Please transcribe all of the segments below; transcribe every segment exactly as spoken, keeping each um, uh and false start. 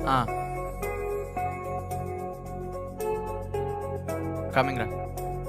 Coming రా.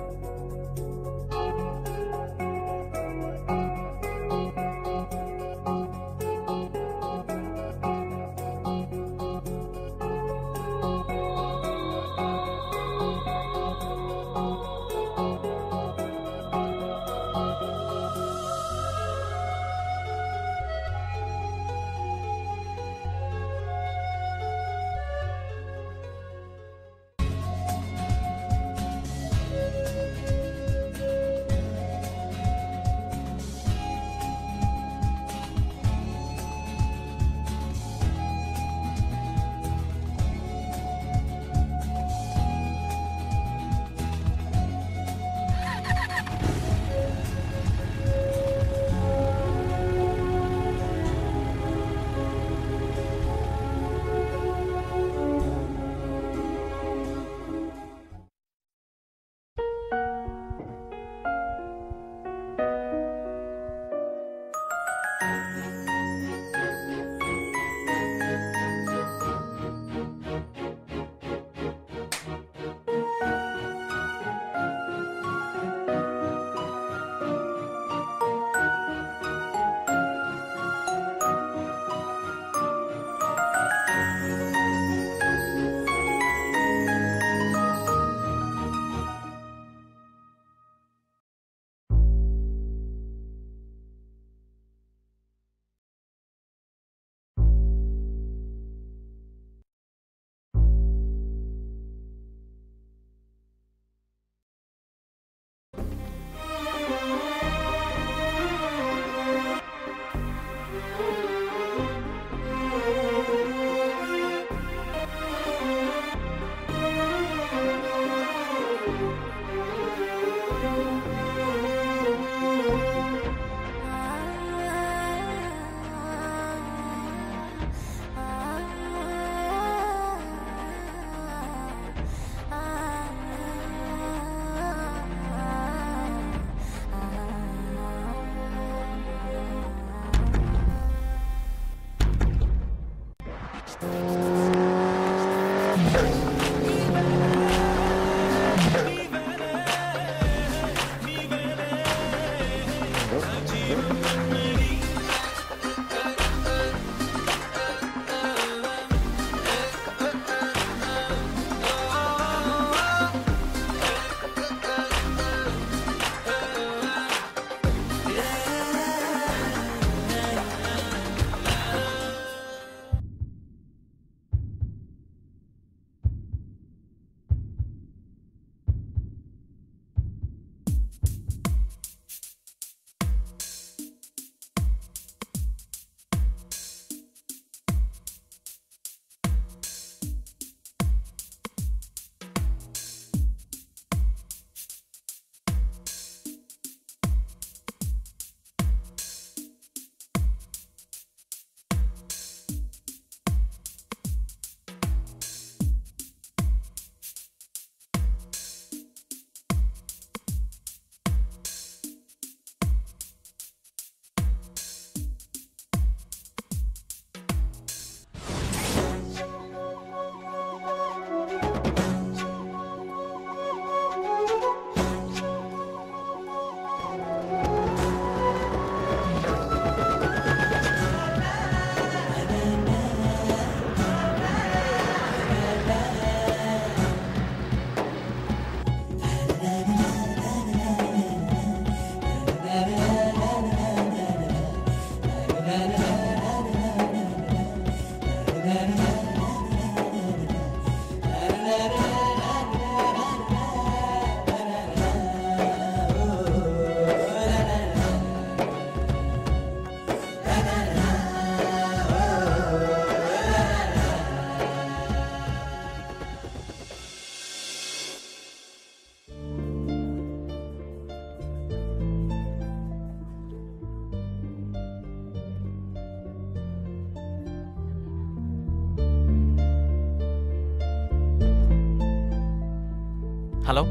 Hello,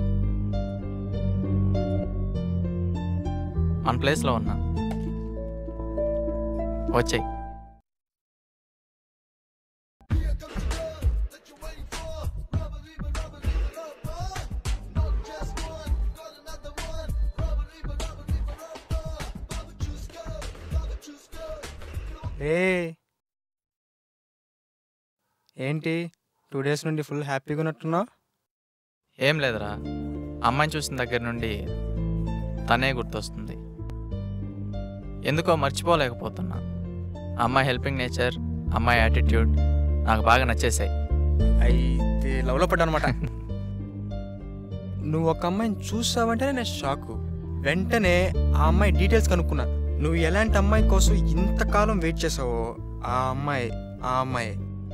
మన ప్లేస్లో ఉన్నా, వచ్చేయ్. ఏ ఏంటి టూ డేస్ నుండి ఫుల్ హ్యాపీగా ఉన్నట్టున్నావు? ఏం లేదురా, అమ్మాయిని చూసిన దగ్గర నుండి తనే గుర్తొస్తుంది. ఎందుకో మర్చిపోలేకపోతున్నా. అమ్మాయి హెల్పింగ్ నేచర్, అమ్మాయి యాటిట్యూడ్ నాకు బాగా నచ్చేసాయి. అయితే లవ్లో పడ్డా అనమాట. నువ్వు ఒక అమ్మాయిని చూసావంటే నేను షాకు. వెంటనే ఆ అమ్మాయి డీటెయిల్స్ కనుక్కున్నా. నువ్వు ఎలాంటి అమ్మాయి కోసం ఇంతకాలం వెయిట్ చేసావో ఆ అమ్మాయి ఆ అమ్మాయి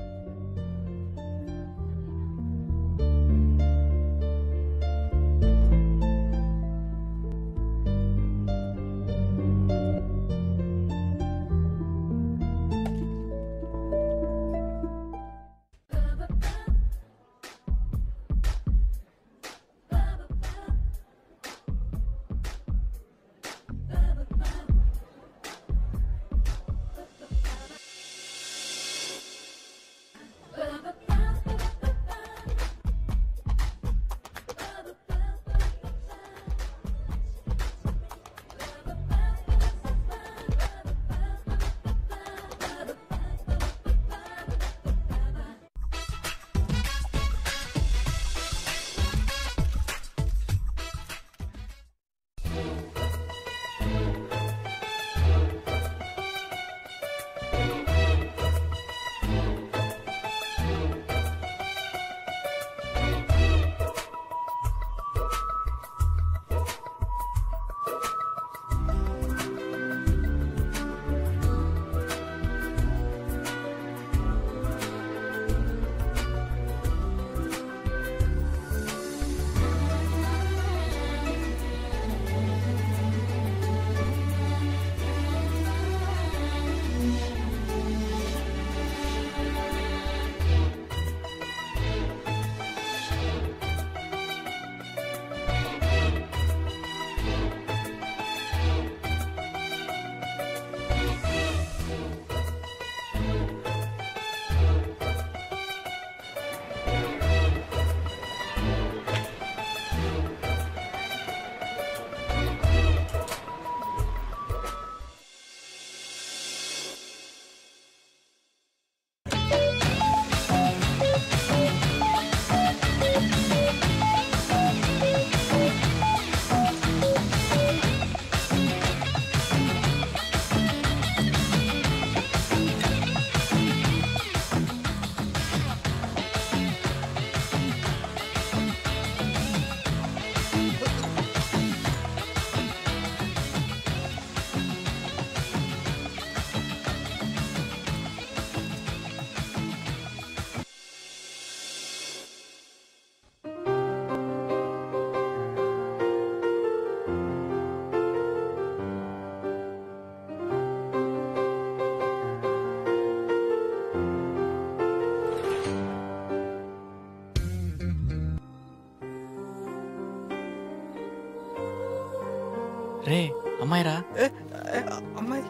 రే అమ్మాయిరా. ఏ ఏ, అమ్మాయి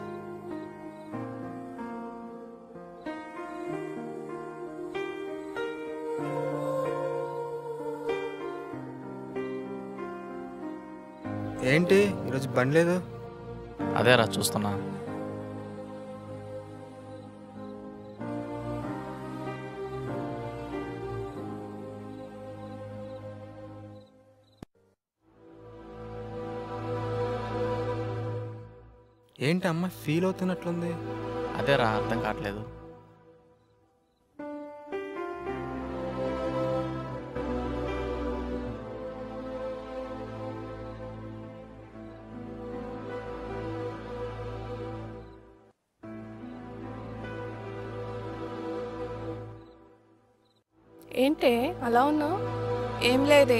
ఏంటి ఈరోజు బండి లేదు? అదేరా చూస్తున్నా. ఏంటి అమ్మాయి ఫీల్ అవుతున్నట్లుంది? అదేరా అర్థం కావట్లేదు. ఏంటే అలా ఉన్నావు? ఏం లేదే.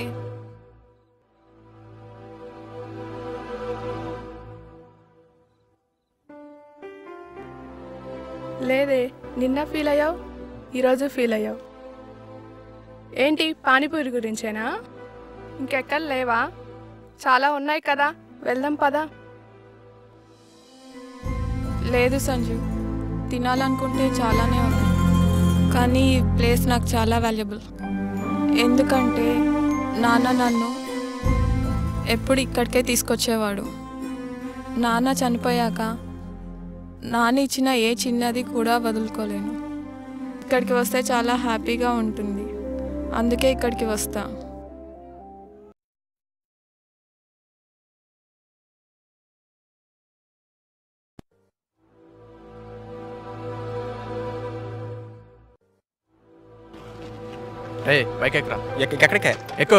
లేదే, నిన్న ఫీల్ అయ్యావు, ఈరోజు ఫీల్ అయ్యావు. ఏంటి పానీపూరి గురించేనా? ఇంకెక్కడ లేవా? చాలా ఉన్నాయి కదా, వెళ్దాం పదా. లేదు సంజు, తినాలనుకుంటే చాలానే ఉంది, కానీ ఈ ప్లేస్ నాకు చాలా వాల్యుబుల్. ఎందుకంటే నాన్న నన్ను ఎప్పుడు ఇక్కడికే తీసుకొచ్చేవాడు. నాన్న చనిపోయాక నాన్న ఇచ్చిన ఏ చిన్నది కూడా వదులుకోలేను. ఇక్కడికి వస్తే చాలా హ్యాపీగా ఉంటుంది, అందుకే ఇక్కడికి వస్తా. రే బైక్ ఎక్కరా. ఎక్కడికే? ఎక్కువ.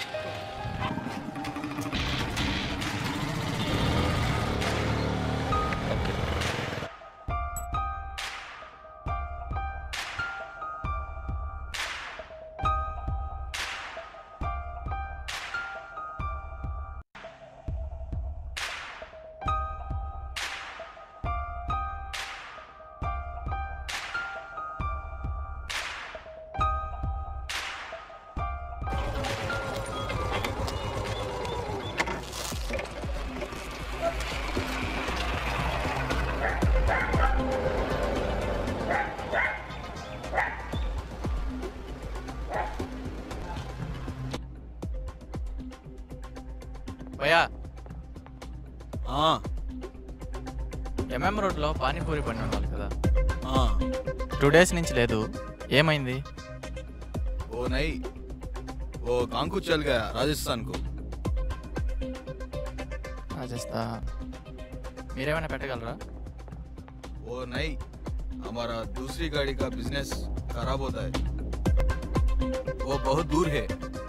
భయ్యా, ఎంఎం రోడ్లో పానీపూరి బండి ఉండాలి కదా, టూ డేస్ నుంచి లేదు, ఏమైంది? वो नहीं, वो गांव को चल गया राजस्थान को. రాజస్థాన్ మీరేమైనా పెట్టగలరా? वो नहीं, हमारा दूसरी गाड़ी का बिजनेस खराब होता है, वो बहुत दूर है.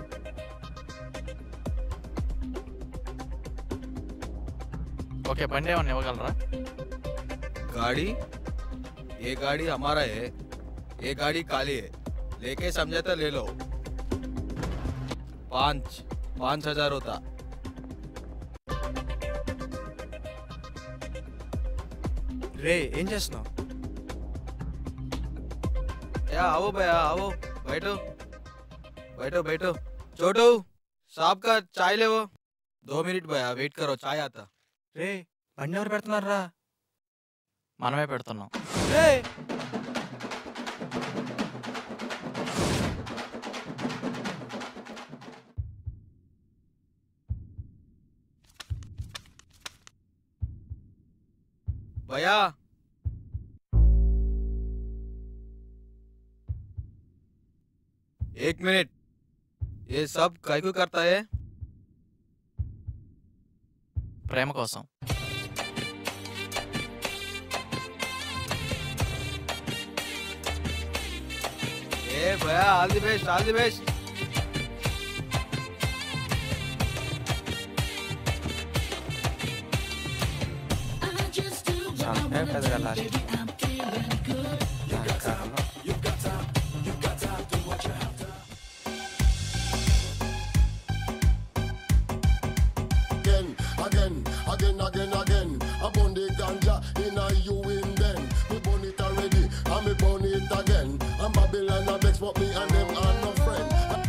ఓకే, బండి ఏమన్నా ఇవ్వగలరా? गाड़ी, ये गाड़ी हमारा है, ये गाड़ी काली है, लेके समझाता ले लो. पाँच पाँच हजार होता. రే ఏం చేస్తున్నావు? या आओ भैया आओ, बैठो बैठो बैठो. छोटू साहब का चाय ले, वो दो मिनट भैया वेट करो, चाय आता. రే బండి ఎవరు పెడుతున్నారా? మనమే పెడుతున్నాం. రే भैया एक मिनट, ये सब काय को करता है? ప్రేమ కోసం. ए भैया all the best, all the best. సంతే పెదగలాలి. Again, again, again, again. I burn the ganja in a you in then. Me burn it already, and me burn it again. And Babylon a vex, but me and them are no friend.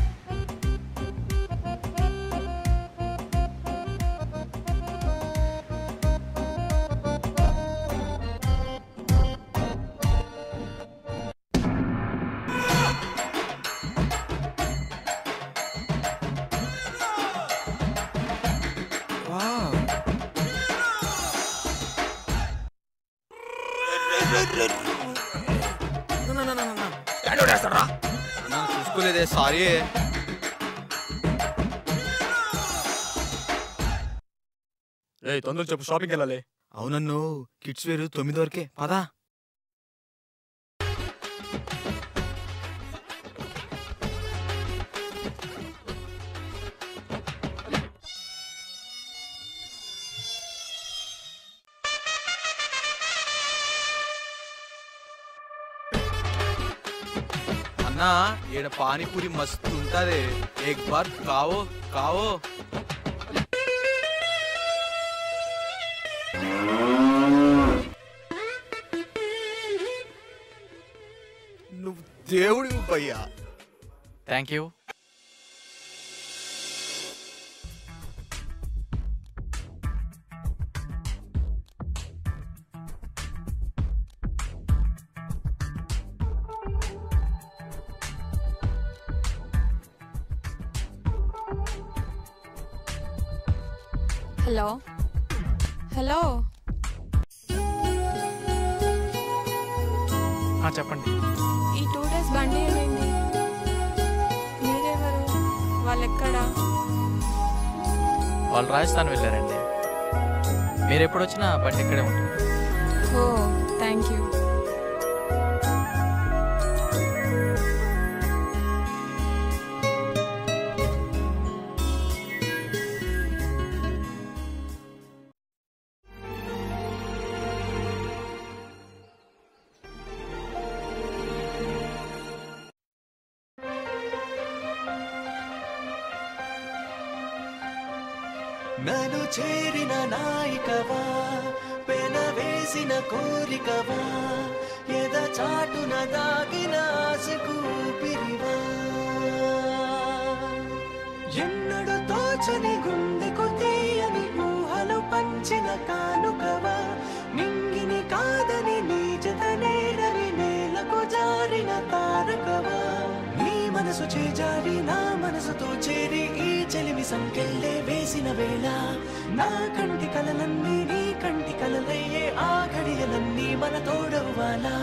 Wow, ना చూసుకోలేదే, sorry. రే తొందర చెప్పు, షాపింగ్కి వెళ్ళాలి. అవునన్ను kids వేరు తొమ్మిది వరకే, పదా. అన్నా ఈడ పానీపూరి మస్తు ఉంటది, ఏక్ బార్ కావో కావో. నువ్వు దేవుడివి భయ్యా. Thank you. హలో హలో ఆ, చెప్పండి. ఈ టూ డేస్ బండి ఏమైంది? మీరెవరు? వాళ్ళెక్కడా? వాళ్ళు రాజస్థాన్ వెళ్ళారండి. మీరు ఎప్పుడు వచ్చినా బండి ఇక్కడే ఉంటుంది. Oh thank you. నన్ను చేరిన నాయికవా, పెన వేసిన కోరికవా, ఎద చాటున దాగిన ఆశకు పిరివా, ఎన్నడు తోచని గుండెకు తీయని ఊహలు పంచిన కానుకవా, నింగిని కాదని నీ జత నేరని నేలకు జారిన తారకవా, నీ మనసు చేజారి నా మనసుతో చేరి ఈ చెలిమి సంకెళ్ళే వేసిన వేళ, నా కంటి కలలన్నీ నీ కంటి కలలయ్యే ఆ ఘడియలన్నీ మన తోడవ్వాలా.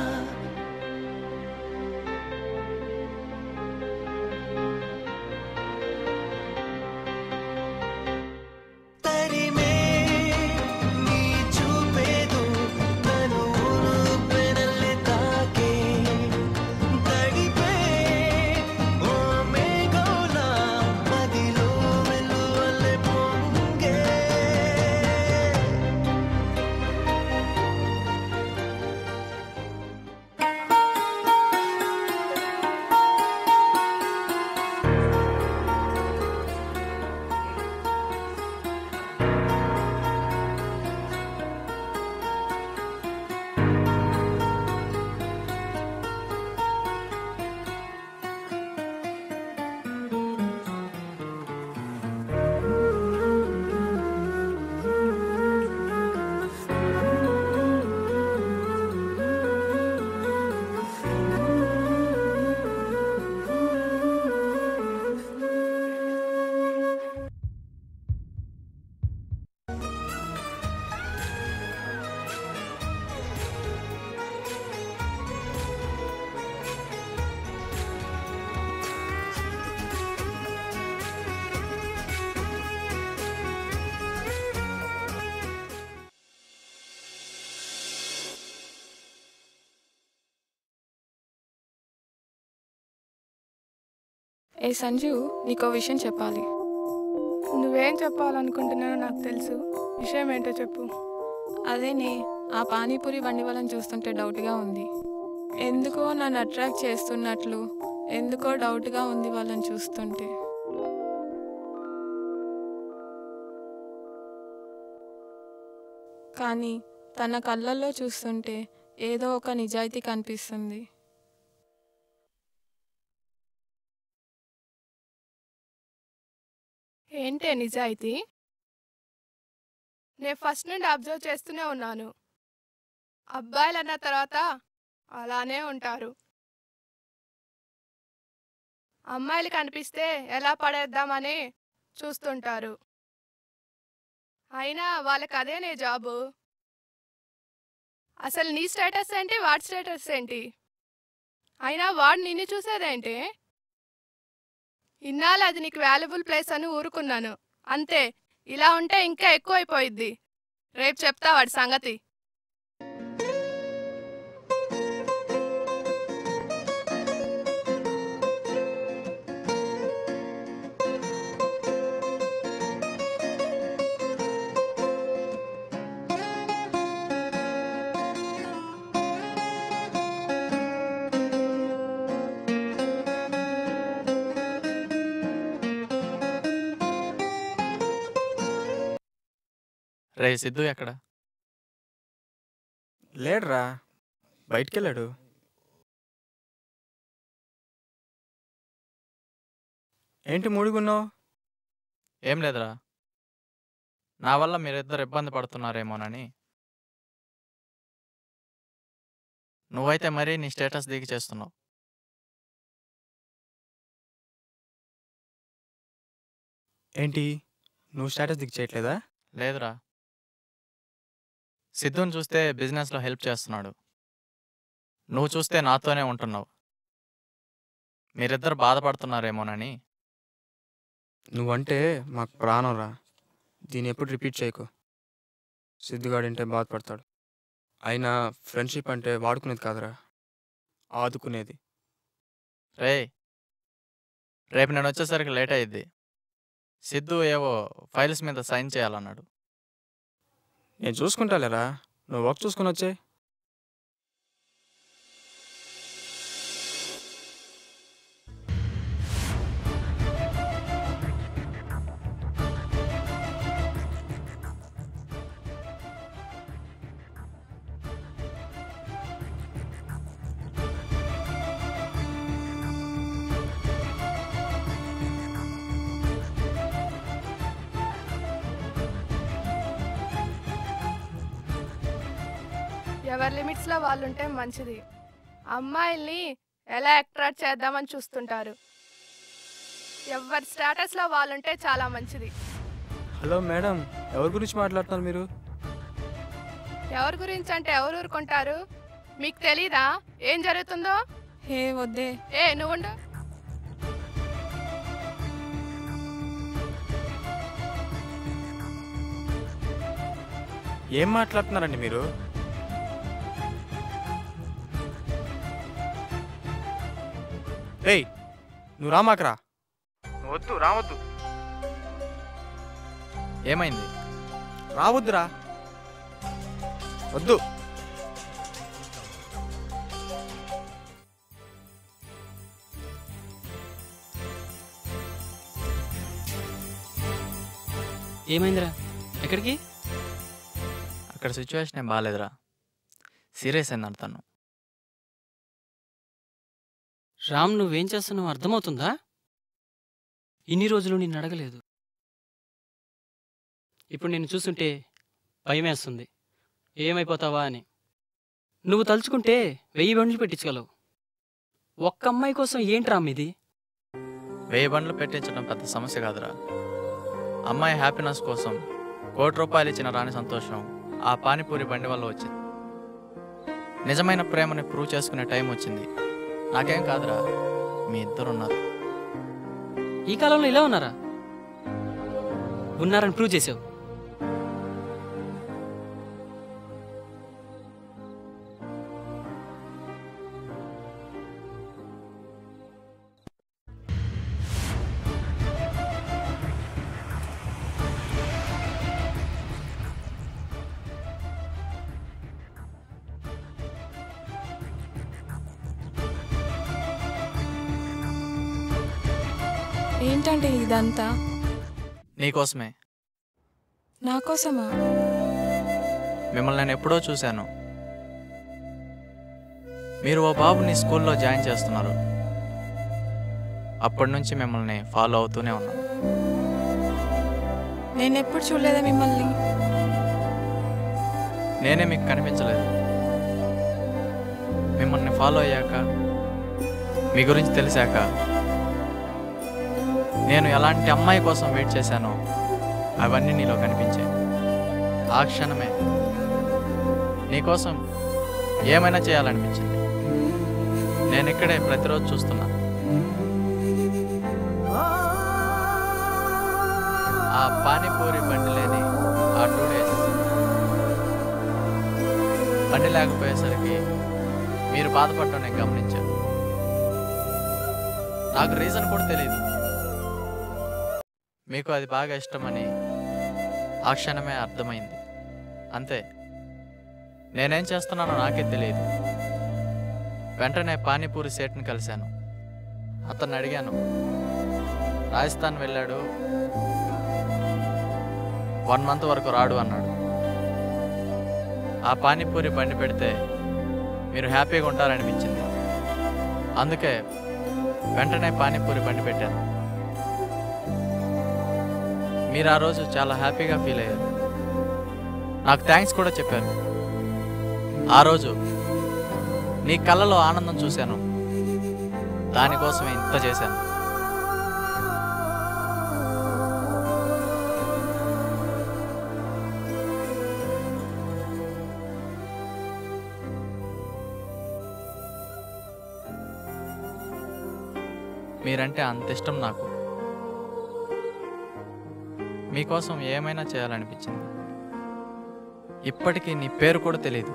తరిమే నీ చూపేదు నన్ను పెనల్లే తాకే, తడిపే ఓ మేఘోలా మదిలో వెలువలే పొంగే. ఏ సంజు, నీకో విషయం చెప్పాలి. నువ్వేం చెప్పాలనుకుంటున్నానో నాకు తెలుసు. విషయం ఏంటో చెప్పు. అదేనే, ఆ పానీపూరి బండి వాళ్ళని చూస్తుంటే డౌట్గా ఉంది. ఎందుకో నన్ను అట్రాక్ట్ చేస్తున్నట్లు, ఎందుకో డౌట్గా ఉంది వాళ్ళని చూస్తుంటే. కానీ తన కళ్ళల్లో చూస్తుంటే ఏదో ఒక నిజాయితీ కనిపిస్తుంది. ఏంటే నిజాయితీ? నేను ఫస్ట్ నుండి అబ్జర్వ్ చేస్తూనే ఉన్నాను. అబ్బాయిలు అన్న తర్వాత అలానే ఉంటారు. అమ్మాయిలు కనిపిస్తే ఎలా పడేద్దామని చూస్తుంటారు. అయినా వాళ్ళకి అదేనే జాబు. అసలు నీ స్టేటస్ ఏంటి, వాడి స్టేటస్ ఏంటి? అయినా వాడు నిన్ను చూసేదేంటి? ఇన్నాళ్ళు అది నీకు వాల్యుబుల్ ప్లేస్ అని ఊరుకున్నాను అంతే. ఇలా ఉంటే ఇంకా ఎక్కువైపోయిద్ది. రేపు చెప్తా వాడి సంగతి. రే సిద్ధు ఎక్కడ? లేడురా, బయటికెళ్ళాడు. ఏంటి మూడుగున్నావు? ఏం లేదురా, నా వల్ల మీరిద్దరు ఇబ్బంది పడుతున్నారేమోనని. నువ్వైతే మరీ నీ స్టేటస్ దిగి చేస్తున్నావు. ఏంటి, నువ్వు స్టేటస్ దిగ్ చేయట్లేదా? లేదురా, సిద్ధుని చూస్తే బిజినెస్లో హెల్ప్ చేస్తున్నాడు. నువ్వు చూస్తే నాతోనే ఉంటున్నావు. మీరిద్దరు బాధపడుతున్నారేమోనని. నువ్వంటే మాకు ప్రాణం రా. దీన్ని ఎప్పుడు రిపీట్ చేయకు. సిద్ధుగాడంటే బాధపడతాడు. అయినా ఫ్రెండ్షిప్ అంటే వాడుకునేది కాదురా, ఆదుకునేది. రే, రేపు నేను వచ్చేసరికి లేట్ అయ్యిద్ది. సిద్ధు ఏవో ఫైల్స్ మీద సైన్ చేయాలన్నాడు. నేను చూసుకుంటాలేరా, నువ్వు వర్క్ చూసుకుని వచ్చే. ఎవరి లిమిట్స్లో వాళ్ళు ఉంటే మంచిది. అమ్మాయిల్ని ఎలా అట్రాక్ట్ చేద్దామని చూస్తుంటారు. ఎవరి స్టేటస్లో వాళ్ళు ఉంటే చాలా మంచిది. హలో మేడం, ఎవరి గురించి మాట్లాడుతున్నారు మీరు? ఎవరి గురించి అంటే ఎవరు ఊరుకుంటారు? మీకు తెలీదా ఏం జరుగుతుందో? హే వద్దే. ఏ నువ్వుండు. ఏం మాట్లాడుతున్నారండి మీరు? ఏయ్, నువ్వు రామాకరా. నువ్వు వద్దు, రావద్దు. ఏమైంది? రావద్దురా, వద్దు. ఏమైందిరా? ఎక్కడికి? అక్కడ సిచ్యువేషన్ ఏం బాగాలేదురా. సీరియస్ అయింది అంటాను. రామ్, నువ్వేం చేస్తున్నావు అర్థమవుతుందా? ఇన్ని రోజులు నిన్ను అడగలేదు. ఇప్పుడు నిన్ను చూస్తుంటే భయమేస్తుంది, ఏమైపోతావా అని. నువ్వు తలుచుకుంటే వెయ్యి బండ్లు పెట్టించగలవు. ఒక్క అమ్మాయి కోసం ఏంటి రామ్ ఇది? వెయ్యి బండ్లు పెట్టించడం పెద్ద సమస్య కాదురా. అమ్మాయి హ్యాపీనెస్ కోసం కోటి రూపాయలు ఇచ్చిన రాని సంతోషం ఆ పానీపూరి బండి వల్ల వచ్చింది. నిజమైన ప్రేమని ప్రూవ్ చేసుకునే టైం వచ్చింది. నాకేం కాదురా, మీ ఇద్దరున్నారు. ఈ కాలంలో ఇలా ఉన్నారా? ఉన్నారని ప్రూవ్ చేసావు. ఏంటంటే ఇదంతా? నీకోసమే. నా కోసమా? మిమ్మల్ని నేను ఎప్పుడో చూశాను. మీరు ఓ బాబుని స్కూల్లో జాయిన్ చేస్తున్నారు. అప్పటి నుంచి మిమ్మల్ని ఫాలో అవుతూనే ఉన్నాను. నేను ఎప్పుడు చూడలేదా మిమ్మల్ని? నేనే మీకు కనిపించలేదు. మిమ్మల్ని ఫాలో అయ్యాక, మీ గురించి తెలిసాక, నేను ఎలాంటి అమ్మాయి కోసం వెయిట్ చేశానో అవన్నీ నీలో కనిపించాయి. ఆ క్షణమే నీకోసం ఏమైనా చేయాలనిపించింది. నేను ఇక్కడే ప్రతిరోజు చూస్తున్నా. ఆ పానీపూరి బండి లేని ఆ టూ డేస్, బండి లేకపోయేసరికి మీరు బాధపడటం నేను గమనించాను. నాకు రీజన్ కూడా తెలియదు. మీకు అది బాగా ఇష్టమని ఆ క్షణమే అర్థమైంది. అంతే. నేనేం చేస్తున్నానో నాకే తెలియదు. వెంటనే పానీపూరి సేట్ని కలిశాను. అతన్ని అడిగాను. రాజస్థాన్ వెళ్ళాడు, వన్ మంత్ వరకు రాడు అన్నాడు. ఆ పానీపూరి బండి పెడితే మీరు హ్యాపీగా ఉంటారనిపించింది. అందుకే వెంటనే పానీపూరి బండి పెట్టాను. మీరు ఆ రోజు చాలా హ్యాపీగా ఫీల్ అయ్యారు. నాకు థ్యాంక్స్ కూడా చెప్పారు. ఆ రోజు నీ కళ్ళలో ఆనందం చూశాను. దానికోసమే ఇంత చేశాను. మీరంటే అంత ఇష్టం నాకు. మీకోసం ఏమైనా చేయాలనిపించింది. ఇప్పటికీ నీ పేరు కూడా తెలీదు.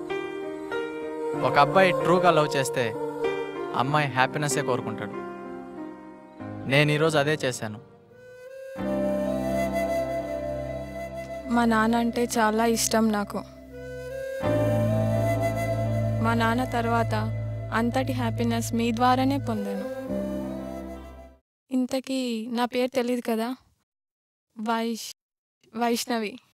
ఒక అబ్బాయి ట్రూగా లవ్ చేస్తే అమ్మాయి హ్యాపీనెస్సే కోరుకుంటాడు. నేను ఈరోజు అదే చేశాను. మా నాన్న అంటే చాలా ఇష్టం నాకు. మా నాన్న తర్వాత అంతటి హ్యాపీనెస్ మీ ద్వారానే పొందాను. ఇంతకీ నా పేరు తెలియదు కదా, వైష్ వైష్ణవి.